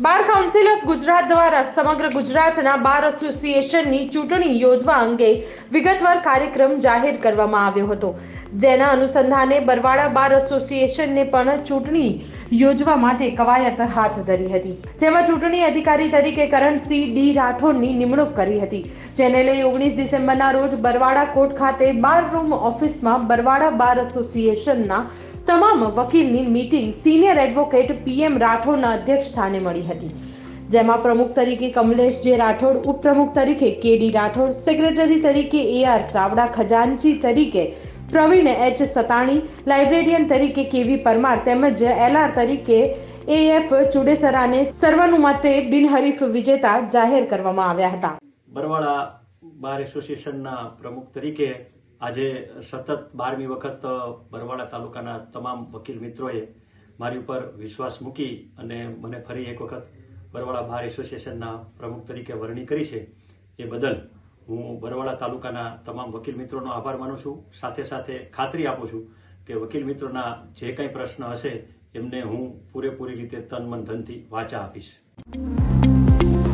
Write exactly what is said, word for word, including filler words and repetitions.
Bar council of Gujarat દ્વારા સમગ્ર ગુજરાતના બાર એસોસિએશનની ચૂંટણી યોજવા અંગે વિગતવાર કાર્યક્રમ જાહેર કરવામાં આવ્યો હતો, જેના અનુસંધાને બરવાડા બાર એસોસિએશનને પણ ચૂંટણી યોજવા માટે કવાયત હાથ ધરી હતી, જેમાં ચૂંટણી અધિકારી તરીકે કરણસિંહ ડી રાઠોડની નિમણૂક કરી હતી, જેને લઈ ઓગણીસ ડિસેમ્બરના રોજ બરવાડા કોર્ટ ખાતે બાર રૂમ ઓફિસમાં બરવાડા બાર એસોસિએશનના તમામ વકીલની મીટિંગ સિનિયર એડવોકેટ પીએમ રાઠોડના અધ્યક્ષ સ્થાને મળી હતી, જેમાં પ્રમુખ તરીકે કમલેશ જે રાઠોડ, ઉપપ્રમુખ તરીકે કેડી રાઠોડ, સેક્રેટરી તરીકે એ આર ચાવડા, ખજાનચી તરીકે પ્રવીણ એચ સતાણી, લાઇબ્રેરિયન તરીકે કેવી પરમાર તેમજ એલ આર તરીકે એ એફ ચુડેસરાને સર્વાનુમતે બિનહરીફ વિજેતા જાહેર કરવામાં આવ્યા હતા। બરવાડા બાર એસોસિએશનના પ્રમુખ તરીકે આજે સતત બારમી વખત બરવાડા તાલુકાના તમામ વકીલ મિત્રોએ મારી ઉપર વિશ્વાસ મૂકી અને મને ફરી એક વખત બરવાડા બાર એસોસિએશનના પ્રમુખ તરીકે વરણી કરી છે, એ બદલ હું બરવાડા તાલુકાના તમામ વકીલ મિત્રોનો આભાર માનું છું। સાથે સાથે ખાતરી આપું છું કે વકીલ મિત્રોના જે કંઈ પ્રશ્ન હશે એમને હું પૂરેપૂરી રીતે તન મન ધનથી વાચા આપીશ।